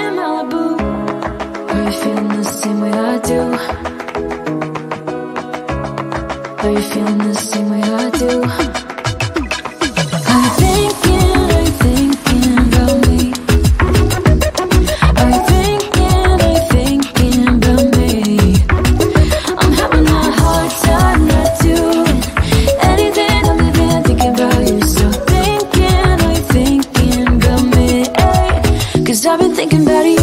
in Malibu. Are you feeling the same way I do? Are you feeling the same way I do? Are you thinking about me? Are you thinking about me? I'm having a hard time not doing anything other than thinking about you. So are you thinking about me? 'Cause I've been thinking about you.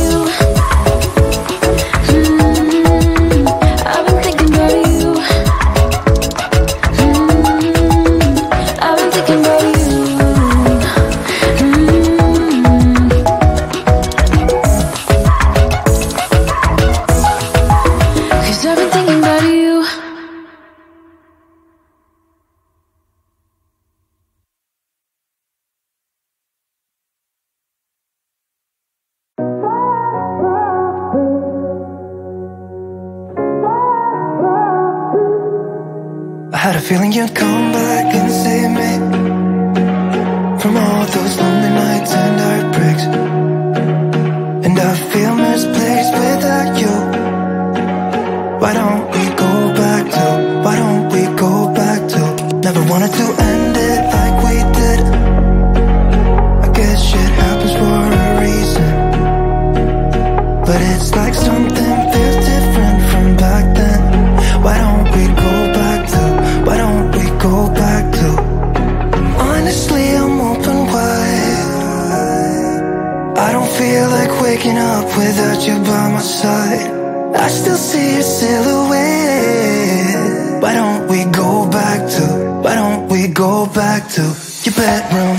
I had a feeling you'd come back and save me from all those lonely nights and heartbreaks. And I feel misplaced without you. Why don't we go back to, why don't we go back to? Never wanted to end it like we did. I guess shit happens for a reason, but it's like something feels different from back then. Why don't we go back to, why don't we go back to? Honestly, I'm open wide. I don't feel like waking up without you by my side. I still see your silhouette. Why don't we go back to, why don't we go back to your bedroom?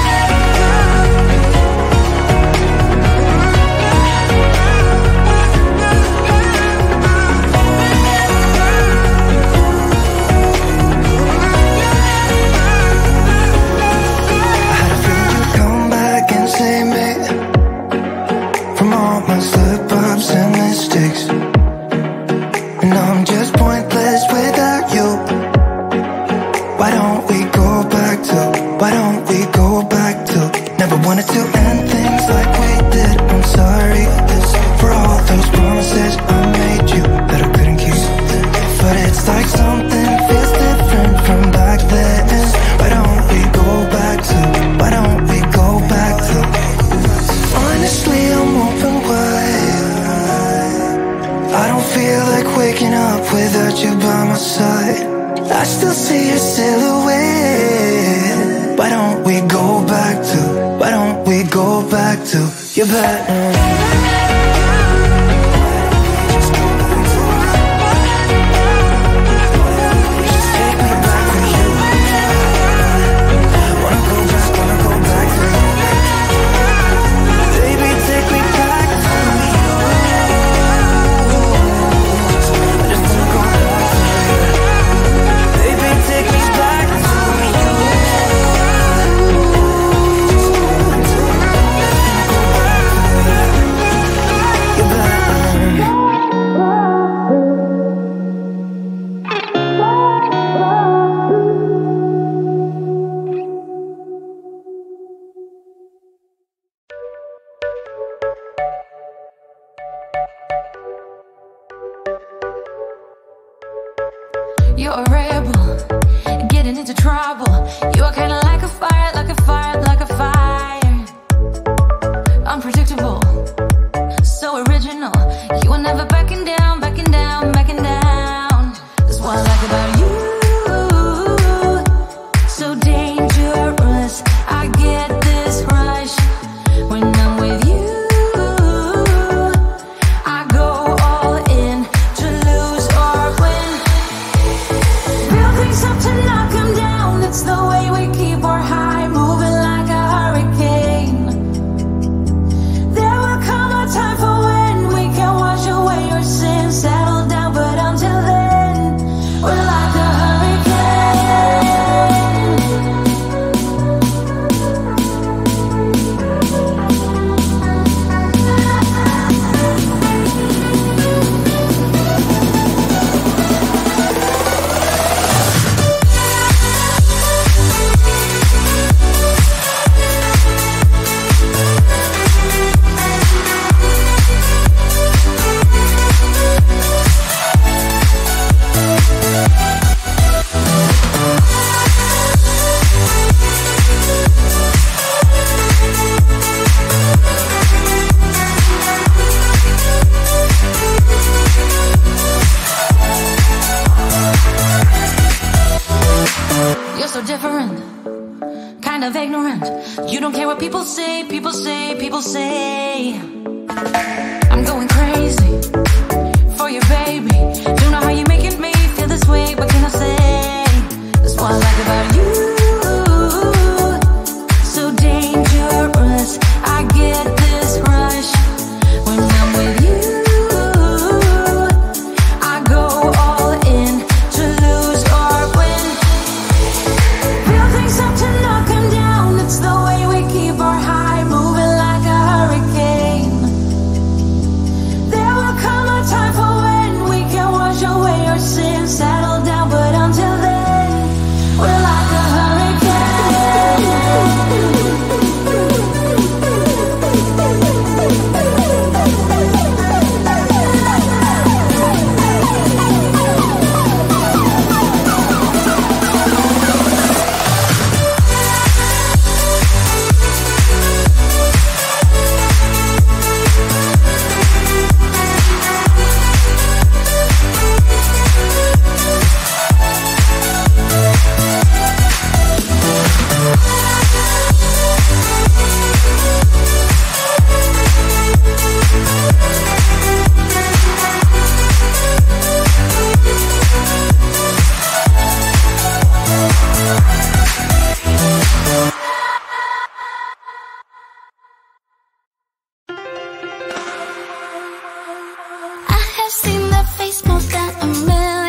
Wanted to end things like we did. I'm sorry for all those promises I made you that I couldn't keep. But it's like something feels different from back then. Why don't we go back to, why don't we go back to? Honestly, I'm open wide. I don't feel like waking up without you by my side. I still see your silhouette. Why don't we go back to, why don't we go back to your bedroom? You're a rebel, getting into trouble. You are kinda like a fire, like a fire, like a fire. Unpredictable, so original. You are never backing down, backing down, backing down. That's what I like about you. So dangerous, I get this rush when I'm with you. I go all in to lose or win. Real You don't care what people say, people say, people say. I'm going crazy for you, baby. Don't know how you're making me feel this way. What can I say? That's what I like about you. So dangerous. I get this rush when I'm with you. I go all in to lose or win. Real things up to knock 'em down. It's the way we keep our high, moving like a hurricane. There will come a time for when we can wash away our sins, settle down, but until then, we're like a I have seen that face more than a million